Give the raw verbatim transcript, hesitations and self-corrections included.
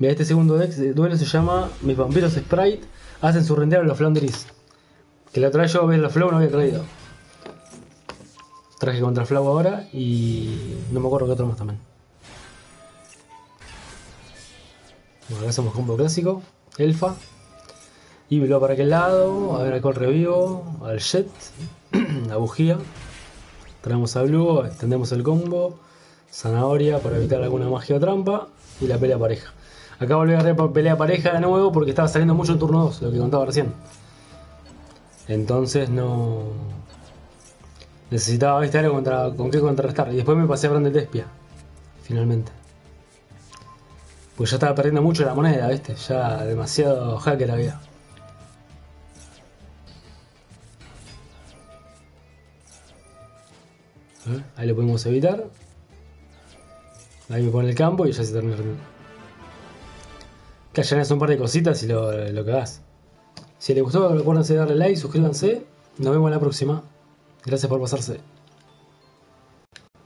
Mira, este segundo deck de duelo se llama Mis vampiros Sprite hacen su reintegro a los Floundries. Que la otra vez yo ves los Flow no había traído. Traje contra Flow ahora y no me acuerdo qué otro más también. Bueno, acá hacemos combo clásico. Elfa. Y luego para aquel lado. A ver, alcohol revivo. Al Jet. La bujía. Traemos a Blue. Extendemos el combo. Zanahoria para evitar alguna magia o trampa. Y la pelea pareja. Acá volví a agarrar pelea pareja de nuevo porque estaba saliendo mucho en turno dos, lo que contaba recién. Entonces no... necesitaba, ¿viste? Algo contra, con qué contrarrestar. Y después me pasé a Brand de Tespia. Finalmente. Pues ya estaba perdiendo mucho la moneda, ¿viste? Ya demasiado hacker había. ¿Eh? Ahí lo podemos evitar. Ahí me pone el campo y ya se termina el ritmo. Que allanas un par de cositas y lo, lo cagás. Si les gustó, acuérdense de darle like, suscríbanse. Nos vemos en la próxima. Gracias por pasarse.